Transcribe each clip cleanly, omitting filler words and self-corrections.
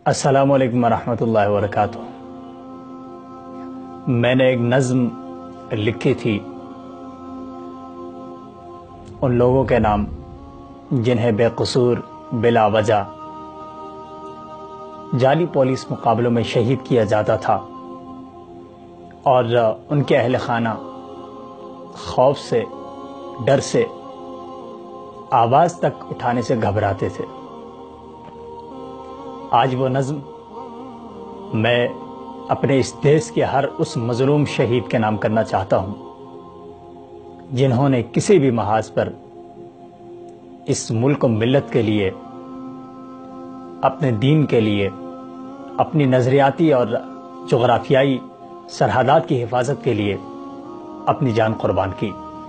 السلام علیکم ورحمۃ اللہ وبرکاتہ۔ میں نے ایک نظم لکھی تھی ان لوگوں کے نام جنہیں بے قصور بلا وجہ جعلی پولیس مقابلوں میں شہید کیا جاتا تھا اور ان کے اہل خانہ خوف سے، ڈر سے آواز تک اٹھانے سے گھبراتے تھے۔ آج وہ نظم میں اپنے اس دیش کے ہر اس مظلوم شہید کے نام کرنا چاہتا ہوں جنہوں نے کسی بھی محاذ پر اس ملک و ملت کے لیے، اپنے دین کے لیے، اپنی نظریاتی اور جغرافیائی سرحدات کی حفاظت کے لیے اپنی جان قربان کی۔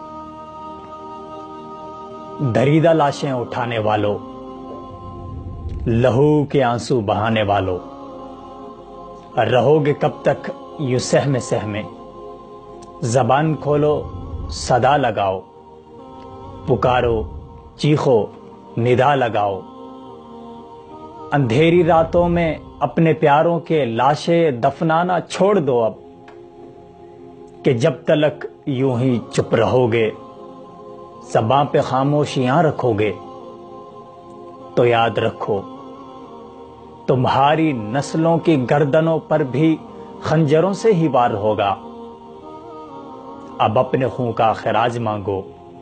دریدہ لاشیں اٹھانے والوں، لہو کے آنسو بہانے والوں، رہو گے کب تک یوں سہمے سہمے؟ زبان کھولو، صدا لگاؤ، پکارو، چیخو، ندا لگاؤ۔ اندھیری راتوں میں اپنے پیاروں کے لاشیں دفنانا چھوڑ دو اب، کہ جب تلک یوں ہی چپ رہو گے، زبان پہ خاموشیاں رکھو گے، تو یاد رکھو تمہاری نسلوں کی گردنوں پر بھی خنجروں سے ہی وار ہوگا۔ اب اپنے خون کا خراج مانگو،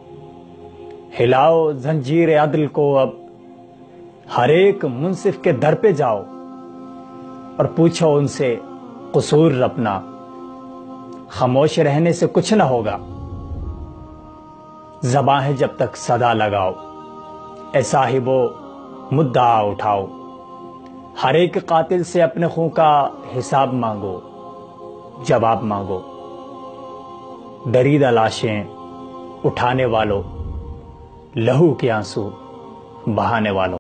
ہلاؤ زنجیر عدل کو اب، ہر ایک منصف کے در پہ جاؤ اور پوچھو ان سے قصور اپنا۔ خاموش رہنے سے کچھ نہ ہوگا، زباں ہے جب تک صدا لگاؤ۔ اے صاحبو مدعا اٹھاؤ، ہر ایک قاتل سے اپنے خون کا حساب مانگو، جواب مانگو۔ دریدہ لاشیں اٹھانے والوں، لہو کے آنسو بہانے والوں۔